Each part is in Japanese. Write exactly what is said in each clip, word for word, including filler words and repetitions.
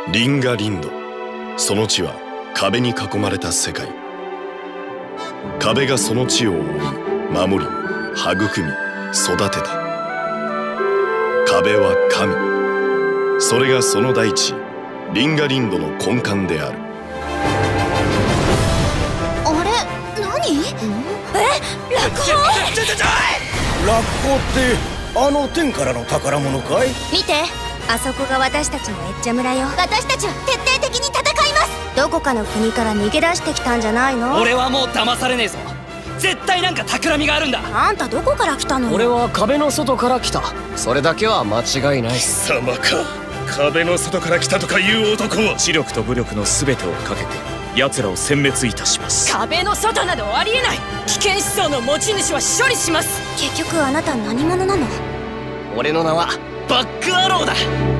リンガリンド、その地は壁に囲まれた世界。壁がその地を覆い、守り、育み、育てた。壁は神、それがその大地リンガリンドの根幹である。 あれ、何？え、落ちょ砲？ ちょちょちょ落砲ってあの天からの宝物かい？ 見て、あそこが私たちのエッチャ村よ。私たちは徹底的に戦います。どこかの国から逃げ出してきたんじゃないの？ 俺はもう騙されねえぞ。絶対なんか企みがあるんだ。 あんたどこから来たの？ 俺は壁の外から来た。それだけは間違いない。 貴様か。壁の外から来たとかいう男は知力と武力の全てをかけて奴らを殲滅いたします。 壁の外などありえない。危険思想の持ち主は処理します。 結局あなた何者なの？ 俺の名はバックアローだ。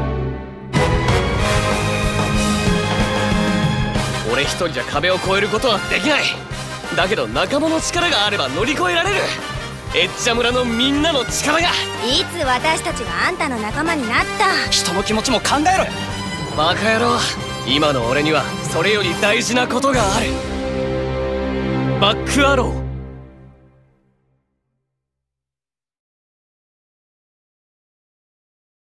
俺一人じゃ壁を越えることはできない。だけど仲間の力があれば乗り越えられる。エッチャ村のみんなの力が。 いつ私たちがあんたの仲間になった？ 人の気持ちも考えろよ。 バカ野郎、今の俺にはそれより大事なことがある。バックアロー。